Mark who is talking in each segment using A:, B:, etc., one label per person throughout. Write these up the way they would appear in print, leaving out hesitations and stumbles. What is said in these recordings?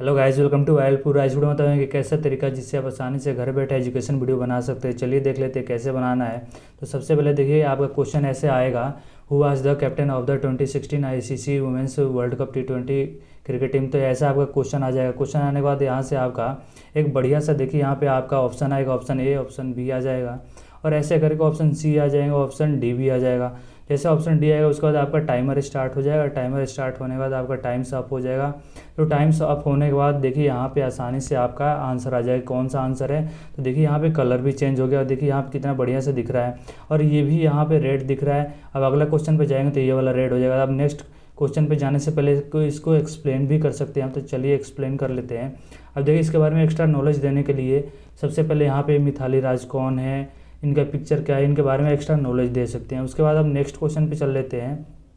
A: Hello guys, welcome to वाइल्डपुर। आज वीडियो में बताएंगे कि कैसा तरीका जिससे आप आसानी से घर बैठे एजुकेशन वीडियो बना सकते हैं। चलिए देख लेते हैं कैसे बनाना है। तो सबसे पहले देखिए, आपका क्वेश्चन ऐसे आएगा, who was the captain of the 2016 ICC women's world cup T20 cricket team. तो ऐसा आपका क्वेश्चन आ जाएगा। क्वेश्चन आने के बाद यहाँ से आपका एक बढ़िया सा देखिए, यहाँ पे आपका ऑप्शन आएगा, ऑप्शन ए, ऑप्शन बी आ जाएगा, और ऐसे करके ऑप्शन सी आ जाएगा, ऑप्शन डी भी आ जाएगा। जैसे ऑप्शन डी आएगा उसके बाद आपका टाइमर स्टार्ट हो जाएगा। टाइमर स्टार्ट होने के बाद आपका टाइम्स अप हो जाएगा। तो टाइम्स अप होने के बाद देखिए यहाँ पे आसानी से आपका आंसर आ जाएगा। कौन सा आंसर है, तो देखिए यहाँ पे कलर भी चेंज हो गया और देखिए यहाँ पे कितना बढ़िया से दिख रहा है, और ये भी यहाँ पे रेड दिख रहा है। अब अगला क्वेश्चन पे जाएंगे तो ये वाला रेड हो जाएगा। अब नेक्स्ट क्वेश्चन पे जाने से पहले इसको एक्सप्लेन भी कर सकते हैं, तो चलिए एक्सप्लेन कर लेते हैं। अब देखिए इसके बारे में एक्स्ट्रा नॉलेज देने के लिए सबसे पहले यहाँ पे मिथाली राज कौन है, इनका पिक्चर क्या है, इनके बारे में एक्स्ट्रा नॉलेज दे सकते हैं। उसके बाद अब नेक्स्ट क्वेश्चन पे चल लेते हैं।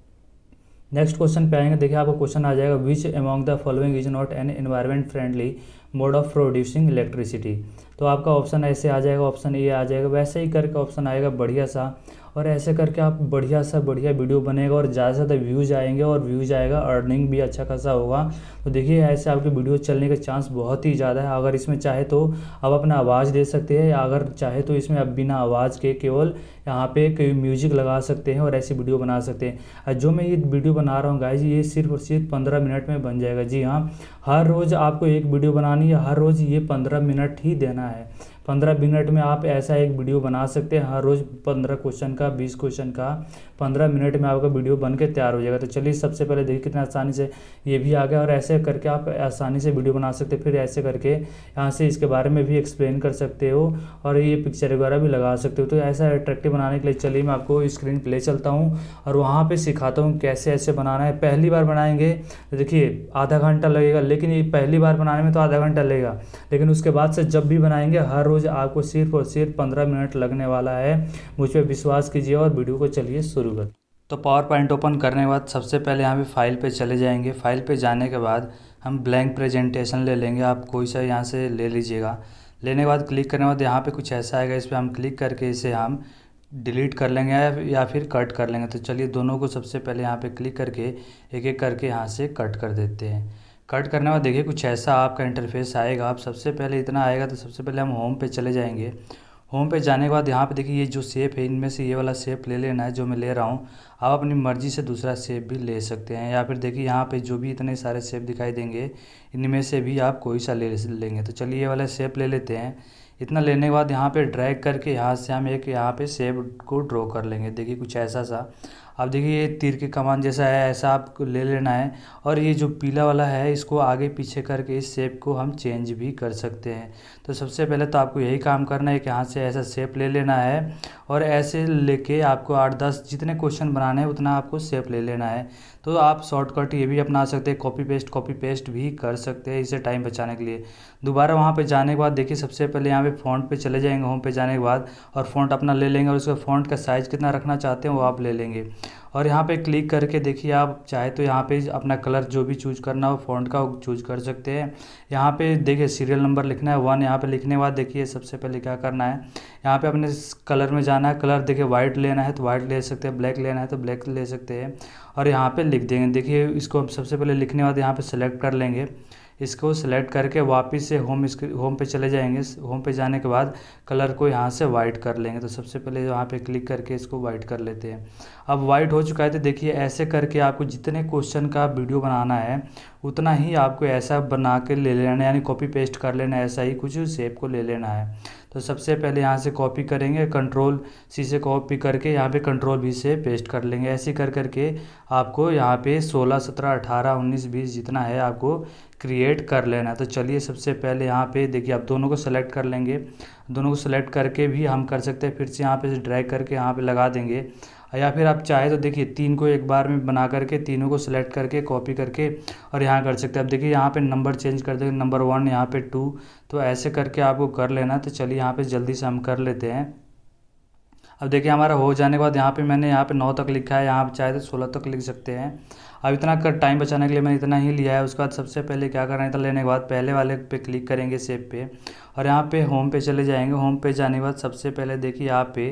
A: नेक्स्ट क्वेश्चन पे आएंगे, देखिए आपको क्वेश्चन आ जाएगा, which among the following is not an environment friendly mode of producing electricity. तो आपका ऑप्शन ऐसे आ जाएगा, ऑप्शन ए आ जाएगा। वैसे ही करके ऑप्शन आएगा बढ़िया सा, और ऐसे करके आप बढ़िया सा बढ़िया वीडियो बनेगा और ज़्यादा से ज़्यादा व्यूज़ आएंगे, और व्यूज़ आएगा, अर्निंग भी अच्छा खासा होगा। तो देखिए ऐसे आपके वीडियो चलने के चांस बहुत ही ज़्यादा है। अगर इसमें चाहे तो आप अपना आवाज़ दे सकते हैं, या अगर चाहे तो इसमें आप बिना आवाज़ के केवल यहाँ पे कोई म्यूजिक लगा सकते हैं और ऐसी वीडियो बना सकते हैं। जो मैं ये वीडियो बना रहा हूँ गाइज, ये सिर्फ और सिर्फ 15 मिनट में बन जाएगा। जी हाँ, हर रोज़ आपको एक वीडियो बनानी है, हर रोज़ ये 15 मिनट ही देना है। 15 मिनट में आप ऐसा एक वीडियो बना सकते हैं। हर रोज़ 15 क्वेश्चन का, 20 क्वेश्चन का, 15 मिनट में आपका वीडियो बन के तैयार हो जाएगा। तो चलिए सबसे पहले देखिए कितना आसानी से ये भी आ गया, और ऐसे करके आप आसानी से वीडियो बना सकते हैं। फिर ऐसे करके यहाँ से इसके बारे में भी एक्सप्लेन कर सकते हो, और ये पिक्चर वगैरह भी लगा सकते हो। तो ऐसा अट्रैक्टिव बनाने के लिए चलिए मैं आपको स्क्रीन पे ले चलता हूँ और वहाँ पे सिखाता हूँ कैसे ऐसे बनाना है। पहली बार बनाएंगे तो देखिए आधा घंटा लगेगा, लेकिन ये पहली बार बनाने में तो आधा घंटा लगेगा, लेकिन उसके बाद से जब भी बनाएंगे हर रोज़ आपको सिर्फ और सिर्फ 15 मिनट लगने वाला है। मुझ पर विश्वास कीजिए और वीडियो को चलिए शुरू कर। तो पावर पॉइंट ओपन करने के बाद सबसे पहले यहाँ पे फाइल पे चले जाएंगे। फाइल पे जाने के बाद हम ब्लैंक प्रेजेंटेशन ले लेंगे, आप कोई सा यहाँ से ले लीजिएगा। लेने के बाद क्लिक करने के बाद यहाँ पे कुछ ऐसा आएगा, इस पर हम क्लिक करके इसे हम डिलीट कर लेंगे या फिर कट कर लेंगे। तो चलिए दोनों को सबसे पहले यहाँ पे क्लिक करके एक एक करके यहाँ से कट कर देते हैं। कट करने के बाद देखिए कुछ ऐसा आपका इंटरफेस आएगा। आप सबसे पहले इतना आएगा तो सबसे पहले हम होम पे चले जाएंगे। होम पे जाने के बाद यहाँ पे देखिए ये जो शेप है, इनमें से ये वाला शेप ले लेना है जो मैं ले रहा हूँ। आप अपनी मर्ज़ी से दूसरा शेप भी ले सकते हैं, या फिर देखिए यहाँ पे जो भी इतने सारे शेप दिखाई देंगे इनमें से भी आप कोई सा ले लेंगे। तो चलिए ये वाला शेप ले लेते हैं। इतना लेने के बाद यहाँ पे ड्रैग करके यहाँ से हम एक यहाँ पे शेप को ड्रॉ कर लेंगे। देखिए कुछ ऐसा सा। अब देखिए ये तीर के कमान जैसा है, ऐसा आपको ले लेना है। और ये जो पीला वाला है इसको आगे पीछे करके इस शेप को हम चेंज भी कर सकते हैं। तो सबसे पहले तो आपको यही काम करना है कि यहाँ से ऐसा शेप ले लेना है, और ऐसे लेके आपको 8-10 जितने क्वेश्चन बनाने हैं उतना आपको शेप ले लेना है। तो आप शॉर्टकट ये भी अपना सकते हैं, कॉपी पेस्ट भी कर सकते हैं इसे टाइम बचाने के लिए। दोबारा वहाँ पे जाने के बाद देखिए सबसे पहले यहाँ पे फ़ॉन्ट पे चले जाएंगे, होम पे जाने के बाद, और फ़ॉन्ट अपना ले लेंगे, और उसका फ़ॉन्ट का साइज़ कितना रखना चाहते हैं वो आप ले लेंगे। और यहाँ पे क्लिक करके देखिए आप चाहे तो यहाँ पे अपना कलर जो भी चूज़ करना हो फ़ॉन्ट का वो चूज़ कर सकते हैं। यहाँ पे देखिए सीरियल नंबर लिखना है 1। यहाँ पे लिखने के बाद देखिए सबसे पहले क्या करना है, यहाँ पे अपने कलर में जाना है। कलर देखिए वाइट लेना है तो वाइट ले सकते हैं, ब्लैक लेना है तो ब्लैक ले सकते हैं, और यहाँ पे लिख देंगे। देखिए इसको हम सबसे पहले लिखने के बाद यहाँ पे सेलेक्ट कर लेंगे। इसको सेलेक्ट करके वापस से होम पे चले जाएंगे। होम पे जाने के बाद कलर को यहाँ से वाइट कर लेंगे। तो सबसे पहले यहाँ पे क्लिक करके इसको वाइट कर लेते हैं। अब वाइट हो चुका है तो देखिए ऐसे करके आपको जितने क्वेश्चन का वीडियो बनाना है उतना ही आपको ऐसा बना के ले लेना है, यानी कॉपी पेस्ट कर लेना है, ऐसा ही कुछ शेप को ले लेना है। तो सबसे पहले यहाँ से कॉपी करेंगे, कंट्रोल सी से कॉपी करके यहाँ पे कंट्रोल भी से पेस्ट कर लेंगे। ऐसे कर करके आपको यहाँ पे 16, 17, 18, 19, 20 जितना है आपको क्रिएट कर लेना है। तो चलिए सबसे पहले यहाँ पे देखिए आप दोनों को सेलेक्ट कर लेंगे। दोनों को सेलेक्ट करके भी हम कर सकते हैं, फिर से यहाँ पे ड्रैग करके यहाँ पे लगा देंगे, या फिर आप चाहे तो देखिए 3 को एक बार में बना करके तीनों को सेलेक्ट करके कॉपी करके और यहाँ कर सकते हैं। अब देखिए यहाँ पे नंबर चेंज कर देंगे, नंबर 1 यहाँ पे 2, तो ऐसे करके आपको कर लेना। तो चलिए यहाँ पे जल्दी से हम कर लेते हैं। अब देखिए हमारा हो जाने के बाद यहाँ पे मैंने यहाँ पे 9 तक लिखा है, यहाँ पे चाहे तो 16 तक लिख सकते हैं। अब इतना कर टाइम बचाने के लिए मैंने इतना ही लिया है। उसके बाद सबसे पहले क्या करना है, इतना लेने के बाद पहले वाले पे क्लिक करेंगे शेप पे, और यहाँ पे होम पे चले जाएंगे। होम पे जाने के बाद सबसे पहले देखिए यहाँ पे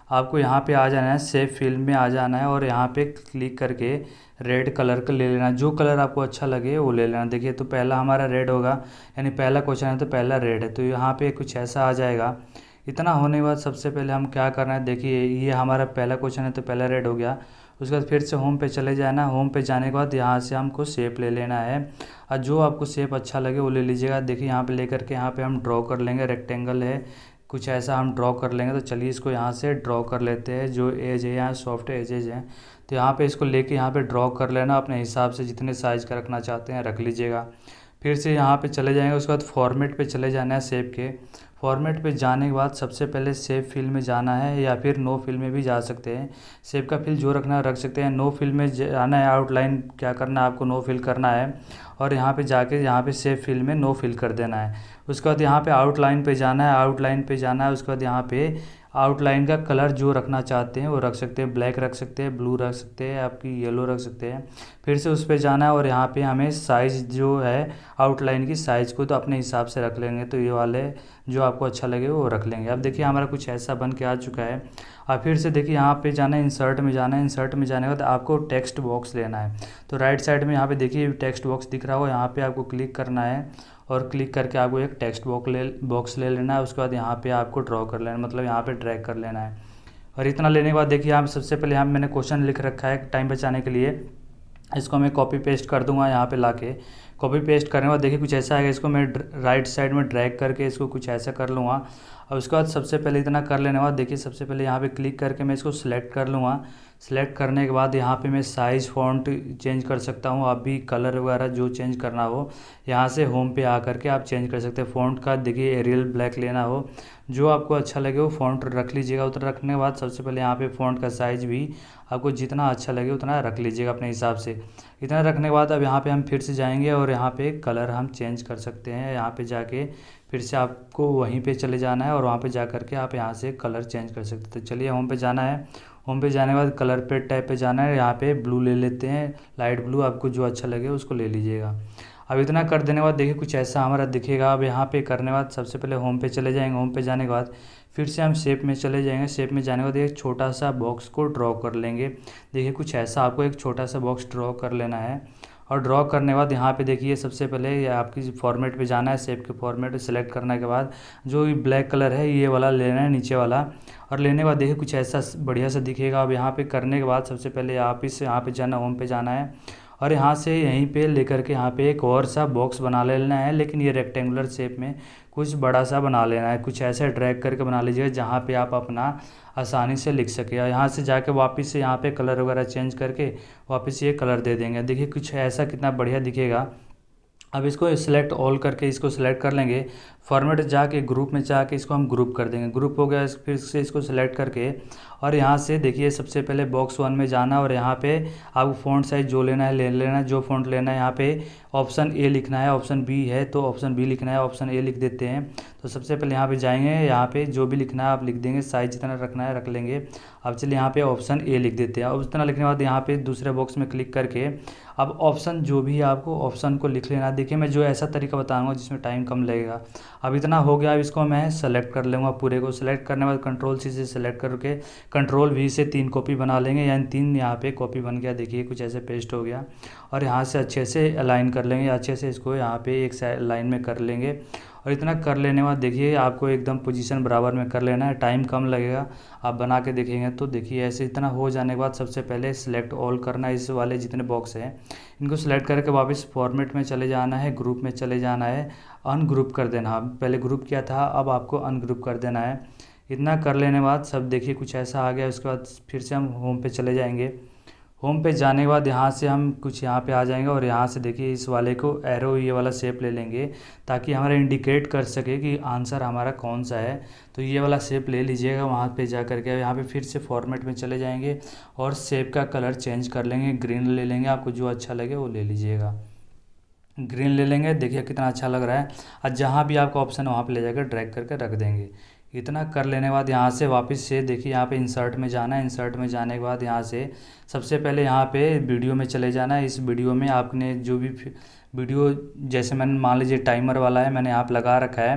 A: आपको यहाँ पे आ जाना है, सेव फिल में आ जाना है और यहाँ पे क्लिक करके रेड कलर का ले लेना, जो कलर आपको अच्छा लगे वो ले लेना। देखिए तो पहला हमारा रेड होगा, यानी पहला क्वेश्चन है तो पहला रेड है, तो यहाँ पे कुछ ऐसा आ जाएगा। इतना होने के बाद सबसे पहले हम क्या करना है, देखिए ये हमारा पहला क्वेश्चन है तो पहला रेड हो गया। उसके बाद फिर से होम पे चले जाना, होम पे जाने के बाद यहाँ से हमको शेप ले लेना है और जो आपको शेप अच्छा लगे वो ले लीजिएगा। देखिए यहाँ पे लेकर के यहाँ पे हम ड्रॉ कर लेंगे, रेक्टेंगल है कुछ ऐसा हम ड्रॉ कर लेंगे। तो चलिए इसको यहाँ से ड्रॉ कर लेते हैं, जो एज है यहाँ सॉफ्ट एजेज हैं तो यहाँ पे इसको लेके यहाँ पे ड्रॉ कर लेना, अपने हिसाब से जितने साइज़ का रखना चाहते हैं रख लीजिएगा। फिर से यहाँ पे चले जाएंगे, उसके बाद फॉर्मेट पे चले जाना है। शेप के फॉर्मेट पे जाने के बाद सबसे पहले शेप फिल में जाना है, या फिर नो फिल में भी जा सकते हैं। शेप का फिल जो रखना है रख सकते हैं। नो फिल में जाना है, आउटलाइन क्या करना है आपको, नो फिल करना है और यहाँ पे जाके यहाँ पे शेप फिल में नो फिल कर देना है। उसके बाद यहाँ पे आउटलाइन पे जाना है, आउटलाइन पे जाना है। उसके बाद यहाँ पे आउटलाइन का कलर जो रखना चाहते हैं वो रख सकते हैं, ब्लैक रख सकते हैं, ब्लू रख सकते हैं, आपकी येलो रख सकते हैं। फिर से उस पर जाना है और यहाँ पे हमें साइज़ जो है आउटलाइन की साइज़ को तो अपने हिसाब से रख लेंगे, तो ये वाले जो आपको अच्छा लगे वो रख लेंगे। अब देखिए हमारा कुछ ऐसा बन के आ चुका है। अब फिर से देखिए यहाँ पे जाना है, इंसर्ट में जाना है। इंसर्ट में जाने के बाद आपको टेक्स्ट बॉक्स लेना है, तो राइट साइड में यहाँ पे देखिए टेक्स्ट बॉक्स दिख रहा हो, यहाँ पे आपको क्लिक करना है और क्लिक करके आपको एक टेक्स्ट बॉक्स ले लेना है। उसके बाद यहाँ पे आपको ड्रॉ कर लेना है, मतलब यहाँ पे ड्रैग कर लेना है। और इतना लेने के बाद देखिए यहाँ सबसे पहले यहाँ मैंने क्वेश्चन लिख रखा है टाइम बचाने के लिए, इसको मैं कॉपी पेस्ट कर दूंगा यहाँ पे लाके। कॉपी पेस्ट करने के बाद देखिए कुछ ऐसा आएगा, इसको मैं राइट साइड में ड्रैग करके इसको कुछ ऐसा कर लूँगा। और उसके बाद सबसे पहले इतना कर लेने के बाद देखिए सबसे पहले यहाँ पे क्लिक करके मैं इसको सिलेक्ट कर लूँगा। सिलेक्ट करने के बाद यहाँ पे मैं साइज़ फ़ॉन्ट चेंज कर सकता हूँ, आप भी कलर वगैरह जो चेंज करना हो यहाँ से होम पे आ करके आप चेंज कर सकते हैं। फ़ॉन्ट का देखिए एरियल ब्लैक लेना हो, जो आपको अच्छा लगे वो फ़ॉन्ट रख लीजिएगा। उतना रखने के बाद सबसे पहले यहाँ पे फ़ॉन्ट का साइज़ भी आपको जितना अच्छा लगे उतना रख लीजिएगा अपने हिसाब से। इतना रखने के बाद अब यहाँ पे हम फिर से जाएंगे और यहाँ पे कलर हम चेंज कर सकते हैं। यहाँ पे जाके फिर से आपको वहीं पे चले जाना है और वहाँ पे जा करके आप यहाँ से कलर चेंज कर सकते हैं। तो चलिए होम पे जाना है, होम पे जाने के बाद कलर पे टैब पे जाना है, यहाँ पे ब्लू ले लेते हैं, लाइट ब्लू, आपको जो अच्छा लगे उसको ले लीजिएगा। अब इतना कर देने के बाद देखिए कुछ ऐसा हमारा दिखेगा। अब यहाँ पे करने के बाद सबसे पहले होम पे चले जाएंगे, होम पे जाने के बाद फिर से हम शेप में चले जाएंगे। शेप में जाने के बाद एक छोटा सा बॉक्स को ड्रॉ कर लेंगे। देखिए कुछ ऐसा आपको एक छोटा सा बॉक्स ड्रॉ कर लेना है और ड्रॉ करने के बाद यहाँ पे देखिए सबसे पहले आपकी फॉर्मेट पे जाना है। शेप के फॉर्मेट सेलेक्ट करने के बाद जो ब्लैक कलर है ये वाला लेना है, नीचे वाला। और लेने के बाद देखिए कुछ ऐसा बढ़िया सा दिखेगा। अब यहाँ पे करने के बाद सबसे पहले आप इस यहाँ पे जाना, होम पे जाना है और यहाँ से यहीं पे लेकर के यहाँ पे एक और सा बॉक्स बना लेना है, लेकिन ये रेक्टेंगुलर शेप में कुछ बड़ा सा बना लेना है। कुछ ऐसे ड्रैग करके बना लीजिएगा जहाँ पे आप अपना आसानी से लिख सके। यहाँ से जाके वापस से यहाँ पे कलर वगैरह चेंज करके वापस ये कलर दे देंगे। देखिए कुछ ऐसा कितना बढ़िया दिखेगा। अब इसको सिलेक्ट ऑल करके इसको सिलेक्ट कर लेंगे, फॉर्मेट जाके ग्रुप में जाके इसको हम ग्रुप कर देंगे। ग्रुप हो गया, फिर से इसको सिलेक्ट करके और यहाँ से देखिए सबसे पहले बॉक्स 1 में जाना और यहाँ पे आपको फ़ॉन्ट साइज जो लेना है ले लेना है, जो फ़ॉन्ट लेना है। यहाँ पे ऑप्शन ए लिखना है, ऑप्शन बी है तो ऑप्शन बी लिखना है, ऑप्शन ए लिख देते हैं। तो सबसे पहले यहाँ पे जाएंगे, यहाँ पे जो भी लिखना है आप लिख देंगे, साइज जितना रखना है रख लेंगे। अब चलिए यहाँ पे ऑप्शन ए लिख देते हैं। अब उतना लिखने के बाद यहाँ पे दूसरे बॉक्स में क्लिक करके अब ऑप्शन जो भी आपको ऑप्शन को लिख लेना। देखिए मैं जो ऐसा तरीका बताऊंगा जिसमें टाइम कम लगेगा। अब इतना हो गया, अब इसको मैं सेलेक्ट कर लूँगा पूरे को। सेलेक्ट करने के बाद कंट्रोल सी से सेलेक्ट करके कंट्रोल वी से 3 कॉपी बना लेंगे, यानी 3 यहाँ पे कॉपी बन गया। देखिए कुछ ऐसे पेस्ट हो गया और यहाँ से अच्छे से अलाइन कर लेंगे, अच्छे से इसको यहाँ पे एक लाइन में कर लेंगे। और इतना कर लेने के बाद देखिए आपको एकदम पोजीशन बराबर में कर लेना है, टाइम कम लगेगा। आप बना के देखेंगे तो देखिए ऐसे इतना हो जाने के बाद सबसे पहले सिलेक्ट ऑल करना है। इस वाले जितने बॉक्स हैं इनको सिलेक्ट करके वापस फॉर्मेट में चले जाना है, ग्रुप में चले जाना है, अनग्रुप कर देना। पहले ग्रुप किया था, अब आपको अनग्रुप कर देना है। इतना कर लेने के बाद सब देखिए कुछ ऐसा आ गया। उसके बाद फिर से हम होम पे चले जाएंगे। होम पे जाने के बाद यहाँ से हम कुछ यहाँ पे आ जाएंगे और यहाँ से देखिए इस वाले को एरो ये वाला शेप ले लेंगे ताकि हमारा इंडिकेट कर सके कि आंसर हमारा कौन सा है। तो ये वाला शेप ले लीजिएगा। वहाँ पे जा करके यहाँ पे फिर से फॉर्मेट में चले जाएंगे और शेप का कलर चेंज कर लेंगे, ग्रीन ले लेंगे। आपको जो अच्छा लगे वो ले लीजिएगा, ग्रीन ले लेंगे। देखिए कितना अच्छा लग रहा है। और जहाँ भी आपका ऑप्शन है वहाँ पे ले जाकर ड्रैग करके रख देंगे। इतना कर लेने के बाद यहाँ से वापस से देखिए यहाँ पे इंसर्ट में जाना है। इंसर्ट में जाने के बाद यहाँ से सबसे पहले यहाँ पे वीडियो में चले जाना है। इस वीडियो में आपने जो भी वीडियो, जैसे मैंने मान लीजिए टाइमर वाला है मैंने यहाँ पे लगा रखा है,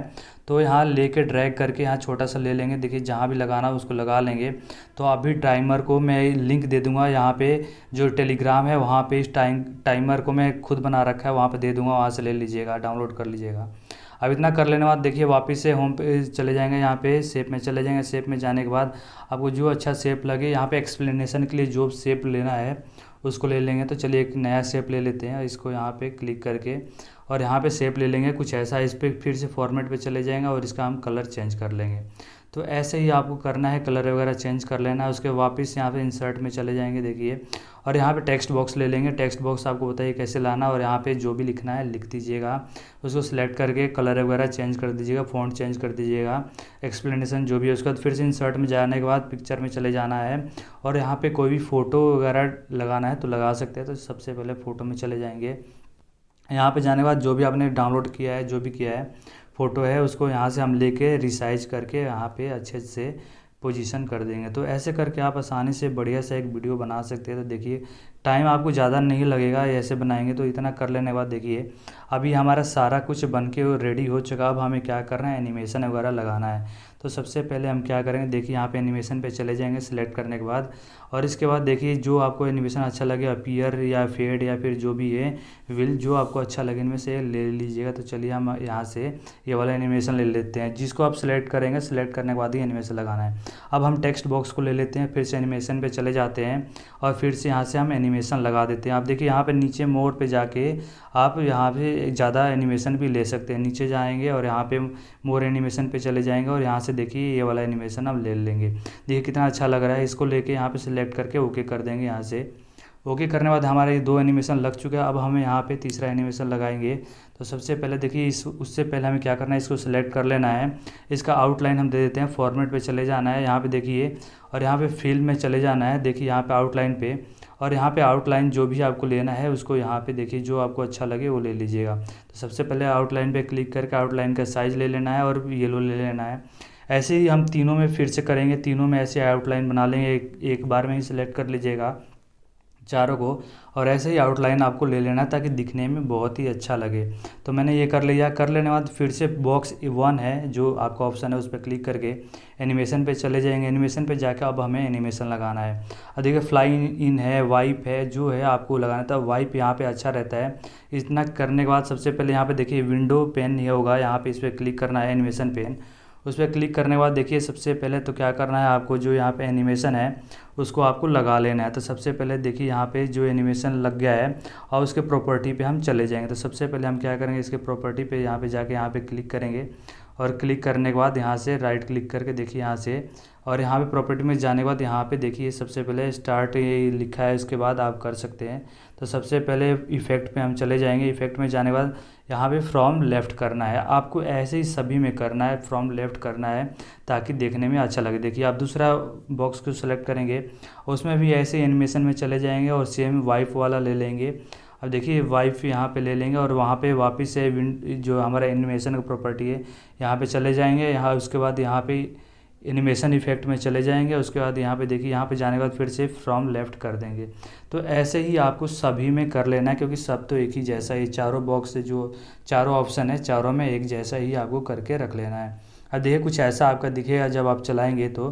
A: तो यहाँ लेके ड्रैग करके यहाँ छोटा सा ले लेंगे, देखिए जहाँ भी लगाना उसको लगा लेंगे। तो अभी टाइमर को मैं लिंक दे दूँगा यहाँ पे, जो टेलीग्राम है वहाँ पे इस टाइमर को मैं खुद बना रखा है वहाँ पे दे दूँगा, वहाँ से ले लीजिएगा, डाउनलोड कर लीजिएगा। अब इतना कर लेने के बाद देखिए वापस से होम पे चले जाएंगे, यहाँ पे शेप में चले जाएंगे। शेप में जाने के बाद आपको जो अच्छा शेप लगे, यहाँ पे एक्सप्लेनेशन के लिए जो शेप लेना है उसको ले लेंगे। तो चलिए एक नया शेप ले लेते हैं, इसको यहाँ पे क्लिक करके और यहाँ पे शेप ले लेंगे कुछ ऐसा। इस पर फिर से फॉर्मेट पे चले जाएंगे और इसका हम कलर चेंज कर लेंगे। तो ऐसे ही आपको करना है, कलर वगैरह चेंज कर लेना है। उसके वापस यहाँ पे इंसर्ट में चले जाएंगे देखिए, और यहाँ पे टेक्स्ट बॉक्स ले लेंगे। टेक्स्ट बॉक्स आपको बताइए कैसे लाना, और यहाँ पे जो भी लिखना है लिख दीजिएगा। उसको सिलेक्ट करके कलर वगैरह चेंज कर दीजिएगा, फ़ॉन्ट चेंज कर दीजिएगा, एक्सप्लेनेशन जो भी है। उसके बाद फिर से इंसर्ट में जाने के बाद पिक्चर में चले जाना है और यहाँ पे कोई भी फ़ोटो वगैरह लगाना है तो लगा सकते हैं। तो सबसे पहले फ़ोटो में चले जाएंगे। यहाँ पे जाने के बाद जो भी आपने डाउनलोड किया है, जो भी किया है फ़ोटो है, उसको यहाँ से हम लेके रिसाइज करके यहाँ पे अच्छे से पोजीशन कर देंगे। तो ऐसे करके आप आसानी से बढ़िया से एक वीडियो बना सकते हैं। तो देखिए टाइम आपको ज़्यादा नहीं लगेगा ऐसे बनाएंगे। तो इतना कर लेने के बाद देखिए अभी हमारा सारा कुछ बन के रेडी हो चुका। अब हमें क्या करना है, एनिमेशन वगैरह लगाना है। तो सबसे पहले हम क्या करेंगे, देखिए यहाँ पे एनिमेशन पे चले जाएंगे सिलेक्ट करने के बाद, और इसके बाद देखिए जो आपको एनिमेशन अच्छा लगे, अपीयर या फेड या फिर जो भी है विल, जो आपको अच्छा लगे इनमें से ले लीजिएगा। तो चलिए हम यहाँ से ये वाला एनिमेशन ले लेते हैं, जिसको आप सिलेक्ट करेंगे। सिलेक्ट करने के बाद ही एनिमेशन लगाना है। अब हम टेक्स्ट बॉक्स को ले लेते हैं, फिर से एनिमेशन पे चले जाते हैं और फिर से यहाँ से हम एनिमेशन लगा देते हैं। आप देखिए यहाँ पे नीचे मोर पे जाके आप यहाँ पे ज़्यादा एनिमेशन भी ले सकते हैं। नीचे जाएंगे और यहाँ पे मोर एनिमेशन पे चले जाएंगे और यहाँ से देखिए ये वाला एनिमेशन हम ले लेंगे। देखिए कितना अच्छा लग रहा है। इसको लेके यहाँ पे सिलेक्ट करके ओके कर देंगे। यहाँ से ओके करने के बाद हमारे 2 एनिमेशन लग चुके हैं। अब हमें यहाँ पे तीसरा एनिमेशन लगाएंगे। तो सबसे पहले देखिए उससे पहले हमें क्या करना है, इसको सिलेक्ट कर लेना है। इसका आउटलाइन हम दे देते हैं, फॉर्मेट पे चले जाना है यहाँ पे देखिए, और यहाँ पे फिल में चले जाना है। देखिए यहाँ पे आउटलाइन पे, और यहाँ पे आउटलाइन जो भी आपको लेना है उसको यहाँ पे देखिए जो आपको अच्छा लगे वो ले लीजिएगा। तो सबसे पहले आउटलाइन पे क्लिक करके आउटलाइन का साइज़ ले लेना है और येलो ले लेना है। ऐसे ही हम तीनों में फिर से करेंगे, तीनों में ऐसे आउटलाइन बना लेंगे। एक बार में ही सिलेक्ट कर लीजिएगा चारों को, और ऐसे ही आउटलाइन आपको ले लेना है ताकि दिखने में बहुत ही अच्छा लगे। तो मैंने ये कर लिया। कर लेने के बाद फिर से बॉक्स 1 है जो आपका ऑप्शन है उस पर क्लिक करके एनिमेशन पे चले जाएंगे। एनिमेशन पे जाकर अब हमें एनिमेशन लगाना है। अब देखिए फ्लाई इन है, वाइप है, जो है आपको लगाना था। वाइप यहाँ पे अच्छा रहता है। इतना करने के बाद सबसे पहले यहाँ पे देखिए विंडो पेन ये होगा, यहाँ पे इस पर क्लिक करना है, एनिमेशन पेन। उस पर क्लिक करने के बाद देखिए सबसे पहले तो क्या करना है आपको, जो यहाँ पे एनिमेशन है उसको आपको लगा लेना है। तो सबसे पहले देखिए यहाँ पे जो एनिमेशन लग गया है और उसके प्रॉपर्टी पे हम चले जाएंगे। तो सबसे पहले हम क्या करेंगे, इसके प्रॉपर्टी पे यहाँ पे जाके यहाँ पे क्लिक करेंगे, और क्लिक करने के बाद यहाँ से राइट क्लिक करके देखिए यहाँ से, और यहाँ पे प्रॉपर्टी में जाने के बाद यहाँ पे देखिए सबसे पहले स्टार्ट ये लिखा है, उसके बाद आप कर सकते हैं। तो सबसे पहले इफ़ेक्ट पे हम चले जाएंगे। इफ़ेक्ट में जाने के बाद यहाँ पे फ्रॉम लेफ़्ट करना है। आपको ऐसे ही सभी में करना है, फ्रॉम लेफ़्ट करना है ताकि देखने में अच्छा लगे। देखिए आप दूसरा बॉक्स को सेलेक्ट करेंगे, उसमें भी ऐसे एनिमेशन में चले जाएंगे और सेम वाइप वाला ले लेंगे। अब देखिए वाइफ यहाँ पे ले लेंगे और वहाँ पे वापस से जो हमारा एनिमेशन का प्रॉपर्टी है यहाँ पे चले जाएंगे। यहाँ उसके बाद यहाँ पे एनिमेशन इफेक्ट में चले जाएंगे। उसके बाद यहाँ पे देखिए, यहाँ पे जाने के बाद फिर से फ्रॉम लेफ़्ट कर देंगे। तो ऐसे ही आपको सभी में कर लेना है, क्योंकि सब तो एक ही जैसा ही, चारों बॉक्स से जो चारों ऑप्शन है चारों में एक जैसा ही आपको करके रख लेना है। अब देखिए कुछ ऐसा आपका दिखेगा जब आप चलाएँगे तो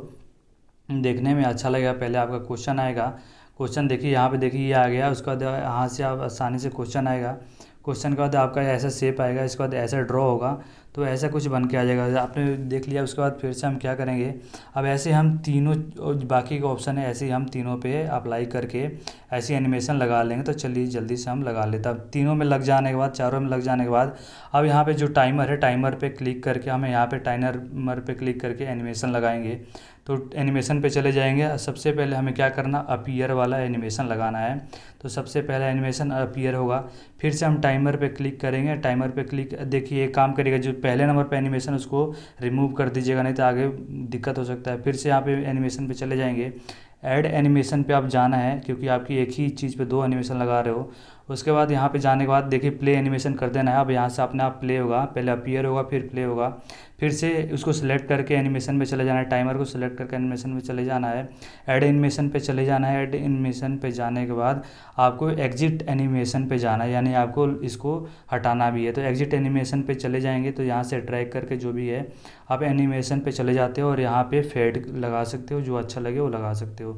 A: देखने में अच्छा लगेगा। पहले आपका क्वेश्चन आएगा, क्वेश्चन देखिए यहाँ पे देखिए ये आ गया। उसके बाद यहाँ से आप आसानी से क्वेश्चन आएगा, क्वेश्चन के बाद आपका ऐसा शेप आएगा, इसके बाद ऐसा ड्रॉ होगा, तो ऐसा कुछ बन के आ जाएगा। आपने देख लिया। उसके बाद फिर से हम क्या करेंगे, अब ऐसे हम तीनों बाकी का ऑप्शन है ऐसे ही हम तीनों पे अप्लाई करके ऐसी एनिमेशन लगा लेंगे। तो चलिए जल्दी से हम लगा लेते हैं। अब तीनों में लग जाने के बाद, चारों में लग जाने के बाद अब यहाँ पे जो टाइमर है, टाइमर पे क्लिक करके हमें यहाँ पे टाइमर पे क्लिक करके एनिमेशन लगाएंगे। तो एनिमेशन पे चले जाएंगे। सबसे पहले हमें क्या करना, अपीयर वाला एनिमेशन लगाना है। तो सबसे पहला एनिमेशन अपीयर होगा। फिर से हम टाइमर पे क्लिक करेंगे। टाइमर पे क्लिक, देखिए ये काम करेगा। जो पहले नंबर पे एनिमेशन उसको रिमूव कर दीजिएगा, नहीं तो आगे दिक्कत हो सकता है। फिर से यहाँ पे एनिमेशन पे चले जाएंगे। ऐड एनिमेशन पे आप जाना है, क्योंकि आपकी एक ही चीज़ पे 2 एनिमेशन लगा रहे हो। उसके बाद यहाँ पे जाने के बाद देखिए प्ले एनिमेशन कर देना है। अब यहाँ से अपने आप प्ले होगा, पहले अपीयर होगा फिर प्ले होगा, फिर से उसको सिलेक्ट करके एनिमेशन पे चले जाना है, टाइमर को सिलेक्ट करके एनिमेशन पे चले जाना है, ऐड एनिमेशन पे चले जाना है। ऐड एनिमेशन पे जाने के बाद आपको एग्जिट एनिमेशन पे जाना है, यानी आपको इसको हटाना भी है। तो एग्जिट एनिमेशन पे चले जाएंगे तो यहाँ से ड्रैग करके जो भी है आप एनिमेशन पे चले जाते हो और यहाँ पे फेड लगा सकते हो, जो अच्छा लगे वो लगा सकते हो।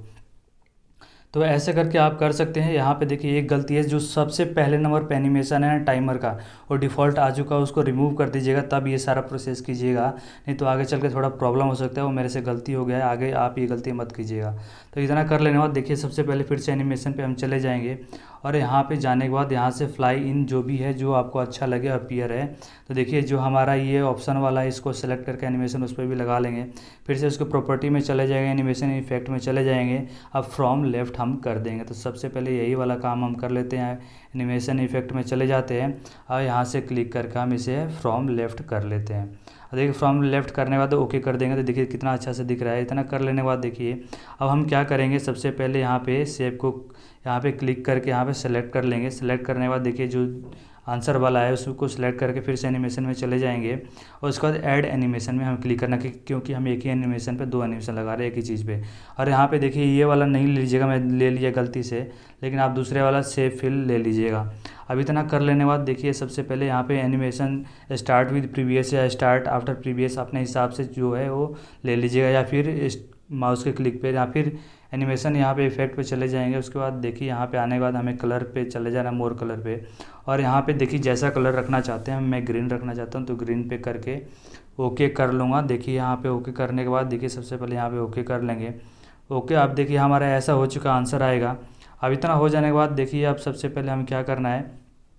A: तो ऐसे करके आप कर सकते हैं। यहाँ पे देखिए एक गलती है, जो सबसे पहले नंबर पे एनिमेशन है टाइमर का और डिफ़ॉल्ट आ चुका है, उसको रिमूव कर दीजिएगा, तब ये सारा प्रोसेस कीजिएगा, नहीं तो आगे चल के थोड़ा प्रॉब्लम हो सकता है। वो मेरे से गलती हो गया है, आगे आप ये गलती मत कीजिएगा। तो इतना कर लेने के बाद देखिए सबसे पहले फिर से एनिमेशन पे हम चले जाएंगे और यहाँ पे जाने के बाद यहाँ से फ्लाई इन जो भी है, जो आपको अच्छा लगे अपीयर है, तो देखिए जो हमारा ये ऑप्शन वाला है इसको सेलेक्ट करके एनिमेशन उस पर भी लगा लेंगे। फिर से उसको प्रॉपर्टी में चले जाएंगे, एनिमेशन इफेक्ट में चले जाएंगे, अब फ्रॉम लेफ्ट हम कर देंगे। तो सबसे पहले यही वाला काम हम कर लेते हैं, एनिमेशन इफेक्ट में चले जाते हैं और यहाँ से क्लिक करके हम इसे फ्रॉम लेफ्ट कर लेते हैं। देखिए फ्रॉम लेफ्ट करने के बाद ओके कर देंगे तो देखिए कितना अच्छा से दिख रहा है। इतना कर लेने के बाद देखिए अब हम क्या करेंगे, सबसे पहले यहाँ पे शेप को यहाँ पे क्लिक करके यहाँ पे सेलेक्ट कर लेंगे। सेलेक्ट करने के बाद देखिए जो आंसर वाला है उसको सिलेक्ट करके फिर से एनिमेशन में चले जाएंगे और उसके बाद ऐड एनिमेशन में हमें क्लिक करना, क्योंकि हम एक ही एनिमेशन पे दो एनिमेशन लगा रहे हैं एक ही चीज़ पे। और यहाँ पे देखिए ये वाला नहीं लीजिएगा, मैं ले लिया गलती से, लेकिन आप दूसरे वाला सेव फिल ले लीजिएगा। अब इतना कर लेने के बाद देखिए सबसे पहले यहाँ पे एनिमेशन स्टार्ट विद प्रीवियस या स्टार्ट आफ्टर प्रीवियस अपने हिसाब से जो है वो ले लीजिएगा, या फिर माउस के क्लिक पे या फिर एनिमेशन यहाँ पे इफेक्ट पे चले जाएंगे। उसके बाद देखिए यहाँ पे आने के बाद हमें कलर पे चले जाना, मोर कलर पे, और यहाँ पे देखिए जैसा कलर रखना चाहते हैं, मैं ग्रीन रखना चाहता हूँ तो ग्रीन पे करके ओके कर लूँगा। देखिए यहाँ पे ओके करने के बाद देखिए सबसे पहले यहाँ पे ओके कर लेंगे। ओके अब देखिए हमारा ऐसा हो चुका आंसर आएगा। अब इतना हो जाने के बाद देखिए अब सबसे पहले हम क्या करना है,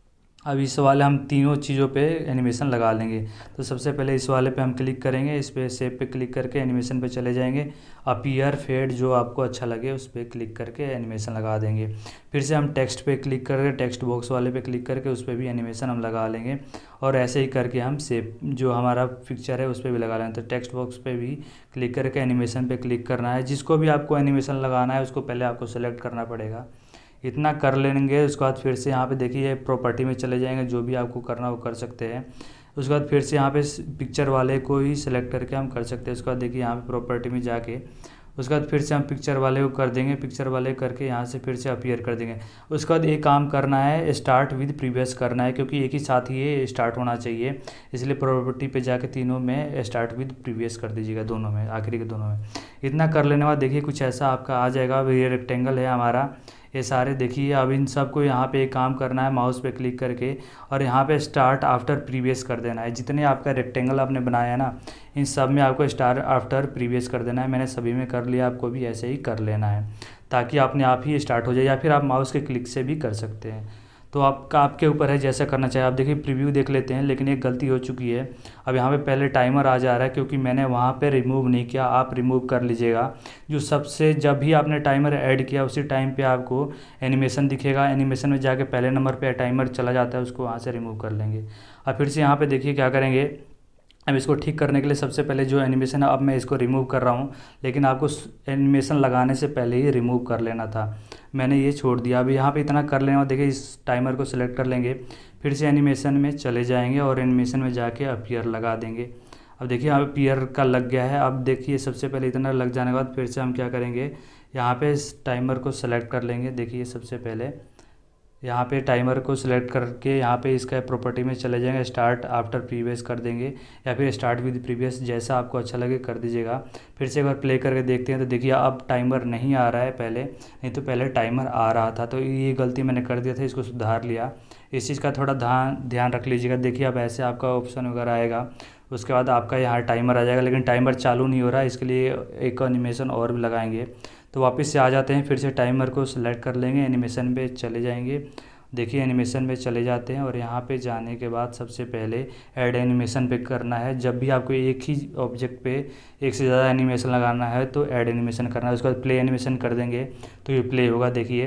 A: अब इस वाले हम तीनों चीज़ों पे एनिमेशन लगा लेंगे। तो सबसे पहले इस वाले पे हम क्लिक करेंगे, इस पे सेव पे क्लिक करके एनिमेशन पे चले जाएंगे, अपीयर फेड जो आपको अच्छा लगे उस पर क्लिक करके एनिमेशन लगा देंगे। फिर से हम टेक्स्ट पे क्लिक करके टेक्स्ट बॉक्स वाले पे क्लिक करके उस पर भी एनिमेशन हम लगा लेंगे और ऐसे ही करके हम सेव जो हमारा पिक्चर है उस पर भी लगा लेंगे। तो टेक्स्ट बॉक्स पे भी क्लिक करके एनिमेशन पे क्लिक करना है। जिसको भी आपको एनिमेशन लगाना है उसको पहले आपको सेलेक्ट करना पड़ेगा। इतना कर लेंगे उसके बाद फिर से यहाँ पे देखिए प्रॉपर्टी में चले जाएंगे, जो भी आपको करना वो कर सकते हैं। उसके बाद फिर से यहाँ पे पिक्चर वाले को ही सिलेक्ट करके हम कर सकते हैं। उसके बाद देखिए यहाँ पे प्रॉपर्टी में जाके उसके बाद फिर से हम पिक्चर वाले को कर देंगे, पिक्चर वाले करके यहाँ से फिर से अपीयर कर देंगे। उसके बाद एक काम करना है, स्टार्ट विद प्रीवियस करना है, क्योंकि एक ही साथ ही ये स्टार्ट होना चाहिए, इसलिए प्रॉपर्टी पे जाके तीनों में स्टार्ट विद प्रीवियस कर दीजिएगा, दोनों में, आखिरी के दोनों में। इतना कर लेने के बाद देखिए कुछ ऐसा आपका आ जाएगा। अब ये रेक्टेंगल है हमारा, ये सारे देखिए। अब इन सब को यहाँ पे एक काम करना है, माउस पे क्लिक करके और यहाँ पे स्टार्ट आफ्टर प्रीवियस कर देना है। जितने आपका रेक्टेंगल आपने बनाया है ना, इन सब में आपको स्टार्ट आफ्टर प्रीवियस कर देना है। मैंने सभी में कर लिया, आपको भी ऐसे ही कर लेना है ताकि अपने आप ही स्टार्ट हो जाए, या फिर आप माउस के क्लिक से भी कर सकते हैं। तो आपके ऊपर है जैसा करना चाहिए। आप देखिए प्रीव्यू देख लेते हैं, लेकिन एक गलती हो चुकी है। अब यहाँ पे पहले टाइमर आ जा रहा है क्योंकि मैंने वहाँ पे रिमूव नहीं किया, आप रिमूव कर लीजिएगा। जो सबसे जब भी आपने टाइमर ऐड किया उसी टाइम पे आपको एनिमेशन दिखेगा, एनिमेशन में जाके पहले नंबर पे टाइमर चला जाता है, उसको वहाँ से रिमूव कर लेंगे। अब फिर से यहाँ पर देखिए क्या करेंगे, अब इसको ठीक करने के लिए सबसे पहले जो एनिमेशन है अब मैं इसको रिमूव कर रहा हूँ, लेकिन आपको एनिमेशन लगाने से पहले ही रिमूव कर लेना था, मैंने ये छोड़ दिया। अभी यहाँ पे इतना कर लेना, देखिए इस टाइमर को सिलेक्ट कर लेंगे, फिर से एनिमेशन में चले जाएंगे और एनिमेशन में जाके अपीयर लगा देंगे। अब देखिए अपीयर का लग गया है। अब देखिए सबसे पहले इतना लग जाने के बाद फिर से हम क्या करेंगे, यहाँ पे इस टाइमर को सेलेक्ट कर लेंगे। देखिए सबसे पहले यहाँ पे टाइमर को सिलेक्ट करके यहाँ पे इसका प्रॉपर्टी में चले जाएंगे, स्टार्ट आफ्टर प्रीवियस कर देंगे या फिर स्टार्ट विद प्रीवियस, जैसा आपको अच्छा लगे कर दीजिएगा। फिर से एक बार प्ले करके देखते हैं तो देखिए अब टाइमर नहीं आ रहा है पहले, नहीं तो पहले टाइमर आ रहा था। तो ये गलती मैंने कर दिया था, इसको सुधार लिया। इस चीज़ का थोड़ा ध्यान रख लीजिएगा। देखिए अब ऐसे आपका ऑप्शन वगैरह आएगा, उसके बाद आपका यहाँ टाइमर आ जाएगा, लेकिन टाइमर चालू नहीं हो रहा है, इसके लिए एक एनिमेशन और भी लगाएंगे। तो वापस से आ जाते हैं, फिर से टाइमर को सिलेक्ट कर लेंगे, एनिमेशन पे चले जाएंगे। देखिए एनिमेशन पे चले जाते हैं और यहाँ पे जाने के बाद सबसे पहले ऐड एनिमेशन पे करना है। जब भी आपको एक ही ऑब्जेक्ट पे एक से ज़्यादा एनिमेशन लगाना है तो ऐड एनिमेशन करना है। उसके बाद प्ले एनिमेशन कर देंगे तो ये प्ले होगा। देखिए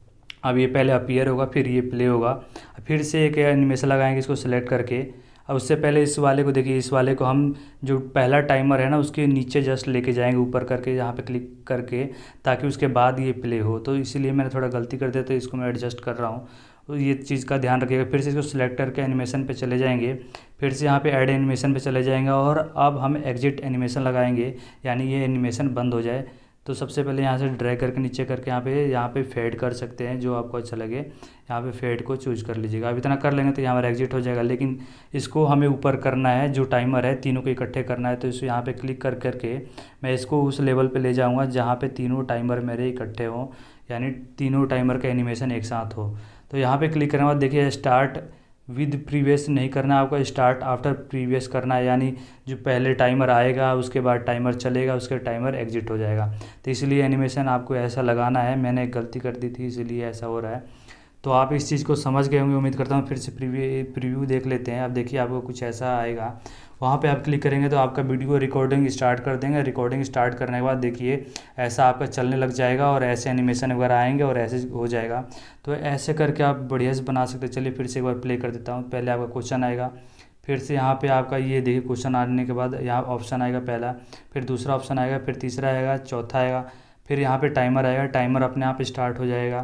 A: अब ये पहले अपीयर होगा, फिर ये प्ले होगा, फिर से एक एनिमेशन लगाएंगे इसको सिलेक्ट करके। अब उससे पहले इस वाले को देखिए, इस वाले को हम जो पहला टाइमर है ना उसके नीचे जस्ट लेके जाएंगे ऊपर करके, यहाँ पे क्लिक करके, ताकि उसके बाद ये प्ले हो। तो इसीलिए मैंने थोड़ा गलती कर दिया, तो इसको मैं एडजस्ट कर रहा हूँ। तो ये चीज़ का ध्यान रखिएगा। फिर से इसको सिलेक्ट करके एनिमेशन पे चले जाएंगे, फिर से यहाँ पे ऐड एनिमेशन पे चले जाएंगे और अब हम एग्जिट एनिमेशन लगाएंगे, यानी ये एनिमेशन बंद हो जाए। तो सबसे पहले यहाँ से ड्रैग करके नीचे करके यहाँ पे फेड कर सकते हैं, जो आपको अच्छा लगे यहाँ पे फेड को चूज कर लीजिएगा। अब इतना कर लेंगे तो यहाँ पर एग्जिट हो जाएगा, लेकिन इसको हमें ऊपर करना है, जो टाइमर है तीनों को इकट्ठे करना है। तो इस यहाँ पे क्लिक कर करके मैं इसको उस लेवल पे ले जाऊँगा जहाँ पे तीनों टाइमर मेरे इकट्ठे हों, यानी तीनों टाइमर का एनिमेशन एक साथ हो। तो यहाँ पे क्लिक करने के बाद देखिए स्टार्ट विद प्रीवियस नहीं करना है आपको, स्टार्ट आफ्टर प्रीवियस करना है, यानी जो पहले टाइमर आएगा उसके बाद टाइमर चलेगा, उसके टाइमर एग्जिट हो जाएगा। तो इसलिए एनिमेशन आपको ऐसा लगाना है, मैंने एक गलती कर दी थी इसलिए ऐसा हो रहा है। तो आप इस चीज़ को समझ गए होंगे उम्मीद करता हूँ। फिर से प्रीव्यू देख लेते हैं। अब देखिए आपको कुछ ऐसा आएगा, वहाँ पे आप क्लिक करेंगे तो आपका वीडियो रिकॉर्डिंग स्टार्ट कर देंगे। रिकॉर्डिंग स्टार्ट करने के बाद देखिए ऐसा आपका चलने लग जाएगा और ऐसे एनिमेशन वगैरह आएंगे और ऐसे हो जाएगा। तो ऐसे करके आप बढ़िया से बना सकते हैं। चलिए फिर से एक बार प्ले कर देता हूँ। पहले आपका क्वेश्चन आएगा, फिर से यहाँ पे आपका ये देखिए क्वेश्चन आने के बाद यहाँ ऑप्शन आएगा पहला, फिर दूसरा ऑप्शन आएगा, फिर तीसरा आएगा, चौथा आएगा, फिर यहाँ पे टाइमर आएगा। टाइमर अपने आप स्टार्ट हो जाएगा,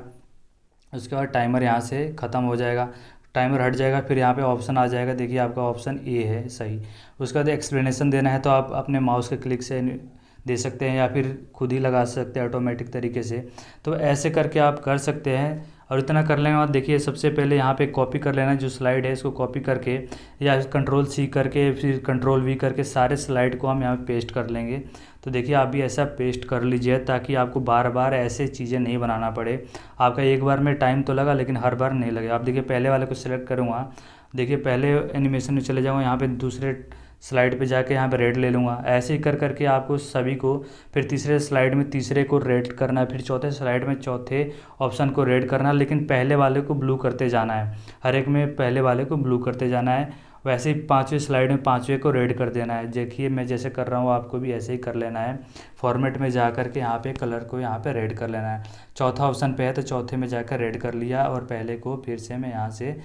A: उसके बाद टाइमर यहाँ से ख़त्म हो जाएगा, टाइमर हट जाएगा, फिर यहाँ पे ऑप्शन आ जाएगा। देखिए आपका ऑप्शन ए है सही। उसके बाद एक्सप्लेनेशन देना है तो आप अपने माउस के क्लिक से दे सकते हैं या फिर खुद ही लगा सकते हैं ऑटोमेटिक तरीके से। तो ऐसे करके आप कर सकते हैं। और इतना कर लेने के बाद देखिए सबसे पहले यहाँ पे कॉपी कर लेना, जो स्लाइड है इसको कॉपी करके या कंट्रोल-C करके फिर कंट्रोल-V करके सारे स्लाइड को हम यहाँ पे पेस्ट कर लेंगे। तो देखिए आप भी ऐसा पेस्ट कर लीजिए ताकि आपको बार बार ऐसे चीज़ें नहीं बनाना पड़े। आपका एक बार में टाइम तो लगा लेकिन हर बार नहीं लगे। आप देखिए पहले वाले को सिलेक्ट करूँगा, देखिए पहले एनिमेशन में चले जाऊँगा, यहाँ पे दूसरे स्लाइड पे जाके यहाँ पे रेड ले लूँगा। ऐसे ही कर करके आपको सभी को, फिर तीसरे स्लाइड में तीसरे को रेड करना है, फिर चौथे स्लाइड में चौथे ऑप्शन को रेड करना है, लेकिन पहले वाले को ब्लू करते जाना है। हर एक में पहले वाले को ब्लू करते जाना है। वैसे ही पाँचवें स्लाइड में पाँचवें को रेड कर देना है। देखिए मैं जैसे कर रहा हूँ आपको भी ऐसे ही कर लेना है। फॉर्मेट में जा कर के यहाँ पे कलर को यहाँ पे रेड कर लेना है। चौथा ऑप्शन पे है तो चौथे में जाकर रेड कर लिया और पहले को फिर से मैं यहाँ से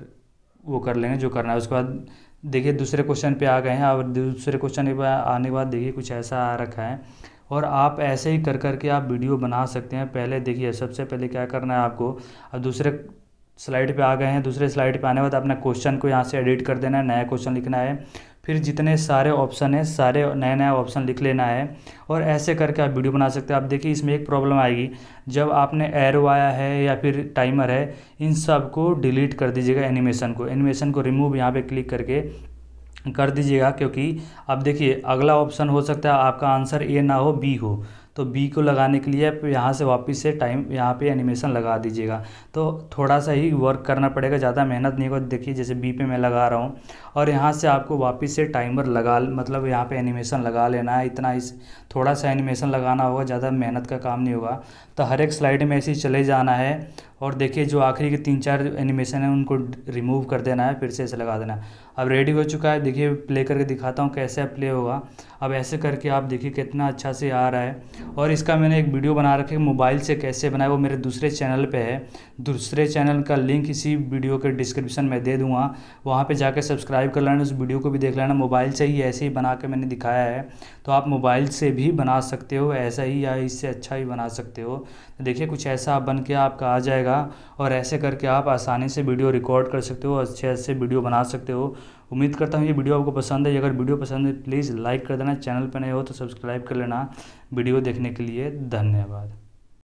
A: वो कर लेंगे जो करना है। उसके बाद देखिए दूसरे क्वेश्चन पे आ गए हैं। और दूसरे क्वेश्चन पे आने के बाद देखिए कुछ ऐसा आ रखा है और आप ऐसे ही कर करके आप वीडियो बना सकते हैं। पहले देखिए सबसे पहले क्या करना है आपको, अब दूसरे स्लाइड पे आ गए हैं। दूसरे स्लाइड पे आने के बाद अपना क्वेश्चन को यहाँ से एडिट कर देना है, नया क्वेश्चन लिखना है। फिर जितने सारे ऑप्शन हैं सारे नया नया ऑप्शन लिख लेना है और ऐसे करके आप वीडियो बना सकते हैं। आप देखिए इसमें एक प्रॉब्लम आएगी, जब आपने एरो आया है या फिर टाइमर है, इन सब को डिलीट कर दीजिएगा। एनिमेशन को रिमूव यहाँ पे क्लिक करके कर दीजिएगा, क्योंकि अब देखिए अगला ऑप्शन हो सकता है आपका आंसर ए ना हो, बी हो। तो बी को लगाने के लिए यहाँ से वापस से टाइम यहाँ पे एनिमेशन लगा दीजिएगा। तो थोड़ा सा ही वर्क करना पड़ेगा, ज़्यादा मेहनत नहीं होगा। देखिए जैसे बी पे मैं लगा रहा हूँ और यहाँ से आपको वापस से टाइमर लगा, मतलब यहाँ पे एनिमेशन लगा लेना है। इतना इस थोड़ा सा एनिमेशन लगाना होगा, ज़्यादा मेहनत का काम नहीं होगा। तो हर एक स्लाइड में ऐसे ही चले जाना है और देखिए जो आखिरी के 3-4 एनिमेशन है उनको रिमूव कर देना है, फिर से ऐसे लगा देना है। अब रेडी हो चुका है। देखिए प्ले करके दिखाता हूँ कैसे प्ले होगा। अब ऐसे करके आप देखिए कितना अच्छा से आ रहा है। और इसका मैंने एक वीडियो बना रखी है मोबाइल से कैसे बनाए, वो मेरे दूसरे चैनल पे है। दूसरे चैनल का लिंक इसी वीडियो के डिस्क्रिप्शन में दे दूँगा, वहाँ पे जाकर सब्सक्राइब कर लेना, उस वीडियो को भी देख लेना। मोबाइल से ही ऐसे ही बना के मैंने दिखाया है, तो आप मोबाइल से भी बना सकते हो ऐसा ही, या इससे अच्छा ही बना सकते हो। तो देखिए कुछ ऐसा बन के आपका आ जाएगा और ऐसे करके आप आसानी से वीडियो रिकॉर्ड कर सकते हो, अच्छे से वीडियो बना सकते हो। उम्मीद करता हूँ ये वीडियो आपको पसंद है। अगर वीडियो पसंद है प्लीज़ लाइक कर देना, चैनल पर नए हो तो सब्सक्राइब कर लेना। वीडियो देखने के लिए धन्यवाद।